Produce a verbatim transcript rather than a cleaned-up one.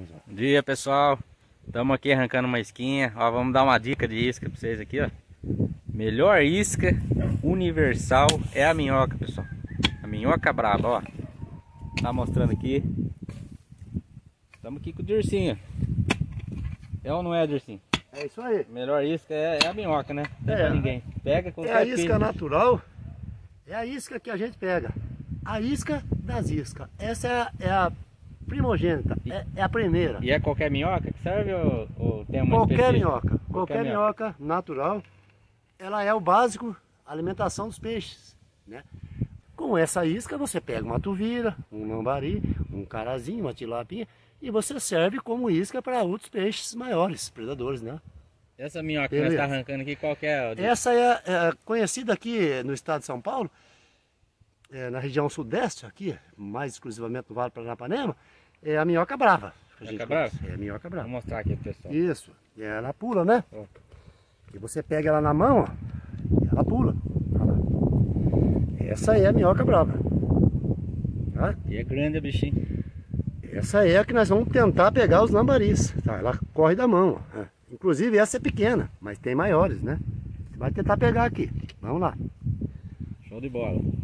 Bom dia, pessoal. Estamos aqui arrancando uma isquinha. Ó, vamos dar uma dica de isca para vocês aqui, ó. Melhor isca universal é a minhoca, pessoal. A minhoca braba, ó. Tá mostrando aqui. Estamos aqui com o Dircinho. É ou não é, Dircinho? É isso aí. Melhor isca é, é a minhoca, né? Não é pra ninguém. Pega com É a isca natural. É a isca que a gente pega. A isca das iscas. Essa é a, é a primogênita. É, é a primeira. E é qualquer minhoca que serve ou, ou tem uma Qualquer específica? minhoca. Qualquer, Qualquer minhoca. minhoca natural. Ela é o básico, alimentação dos peixes, né? Com essa isca você pega uma tuvira, um lambari, um carazinho, uma tilapinha e você serve como isca para outros peixes maiores, predadores, né? Essa minhoca que nós estamos arrancando aqui, qual que é? Essa é, é conhecida aqui no estado de São Paulo, é, na região sudeste, aqui, mais exclusivamente no Vale do Paranapanema, é a minhoca brava. Minhoca brava? É a minhoca brava. Vou mostrar aqui pro pessoal. Isso, e ela pula, né? Oh. E você pega ela na mão, ó, e ela pula. Olha lá. Essa é a minhoca brava. Tá? E é grande a bichinha. Essa é a que nós vamos tentar pegar os lambaris. Tá? Ela corre da mão. Ó. Inclusive essa é pequena, mas tem maiores, né? Você vai tentar pegar aqui. Vamos lá. Show de bola.